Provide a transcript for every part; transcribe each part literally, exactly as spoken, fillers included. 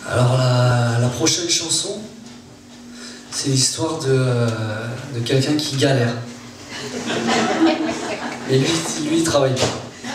Alors la, la prochaine chanson, c'est l'histoire de, euh, de quelqu'un qui galère. Et lui, lui il travaille pas.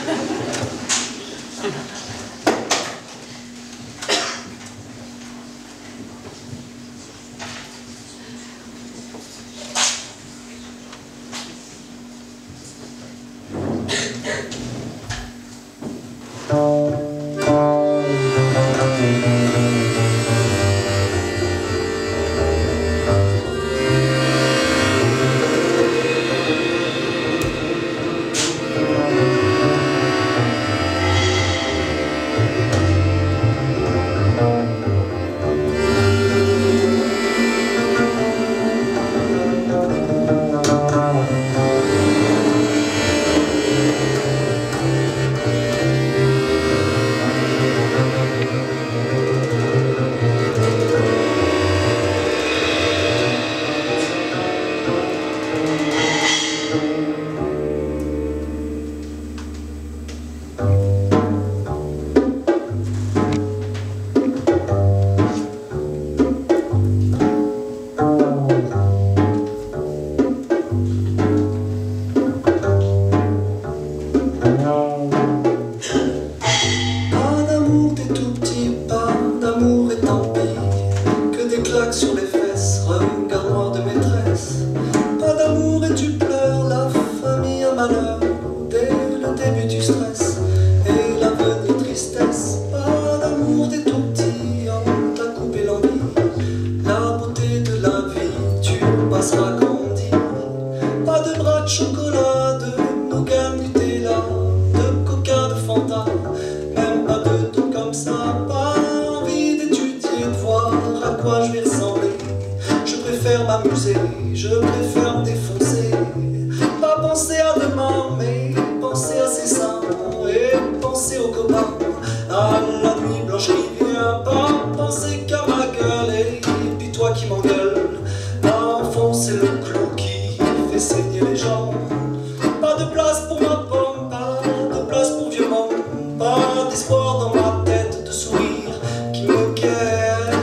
Sur les fesses, regard noir de maîtresse. Pas d'amour et tu pleures, la famille a malheur. Dès le début du stress et l'avenir tristesse. Pas d'amour des tout petits, on t'a coupé l'envie. La beauté de la vie, tu passeras grandi. Pas de bras de chocolat, de nougat, Nutella, de coca, de Fanta, même pas de tout comme ça. Pas envie d'étudier, de voir à quoi je vais ressembler. Je préfère m'amuser, je préfère me défoncer. Pas penser à demain, mais penser à ses seins et penser aux copains, à la nuit blanche qui vient. Pas penser qu'à ma gueule et puis toi qui m'engueule. Enfoncer le clou qui fait saigner les gens. Pas de place pour ma pomme, pas de place pour vieux monde. Pas d'espoir dans ma tête de sourire qui me guette.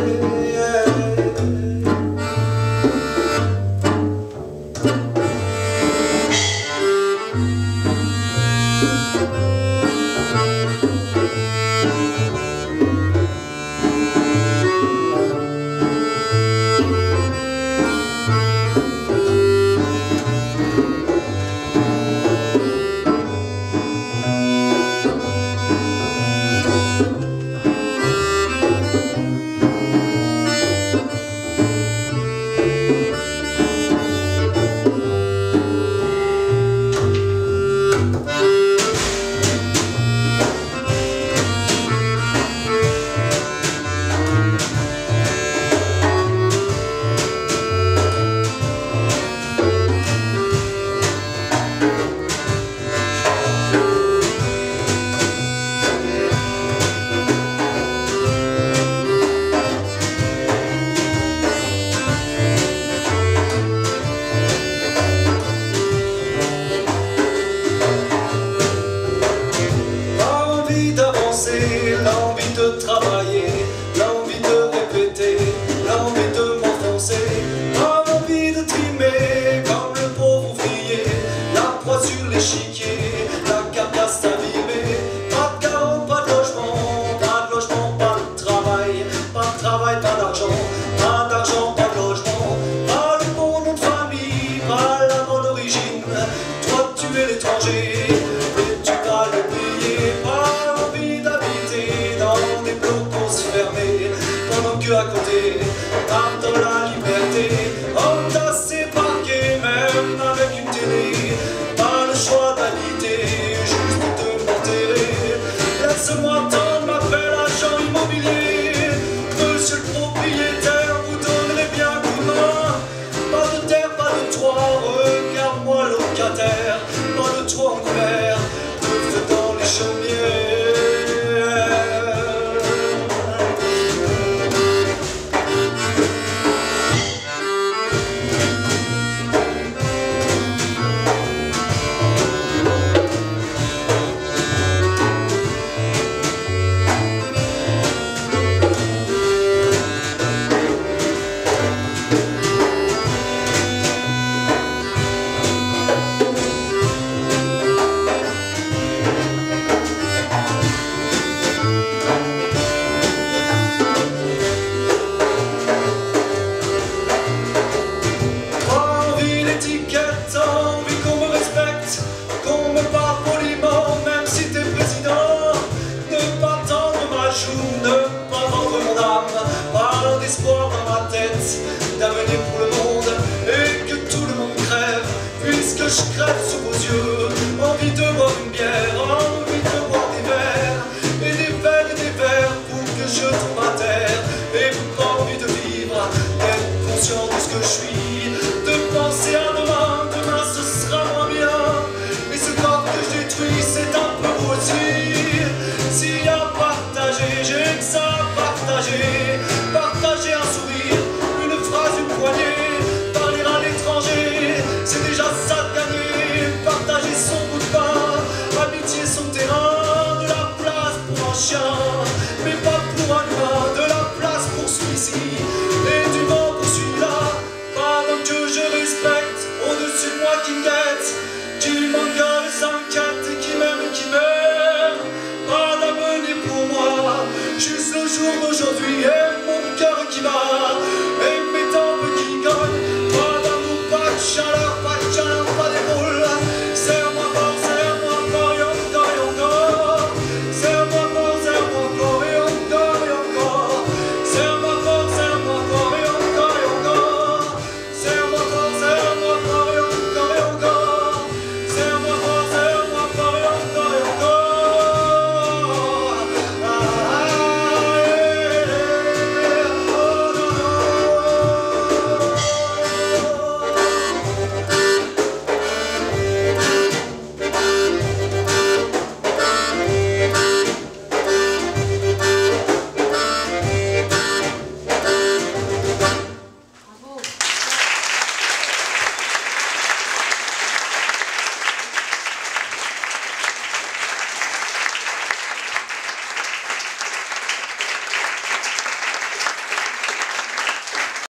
L'envie de travailler, l'envie de répéter, l'envie de m'enfoncer, l'envie de trimer comme le pauvre ouvrier, la proie sur l'échiquier, la carcasse abîmée. Pas de carreau, pas de logement, pas de logement, pas de travail, pas de travail, pas d'argent, pas d'argent, pas de logement, pas le bon nom de famille, pas la bonne origine. Toi tu es l'étranger et tu vas l'oublier. Pas envie d'habiter dans des blocos fermés, pendant que à côté, attends la liberté. On t'a séparé même avec une télé. Pas le choix d'habiter, juste de m'enterrer. Laisse-moi tendre ma belle agent immobilier. Monsieur le propriétaire, vous donnerez bien coup de main. Pas de terre, pas de toit, regarde-moi locataire. Pas de toit en couvert, de feu dans les chaumières.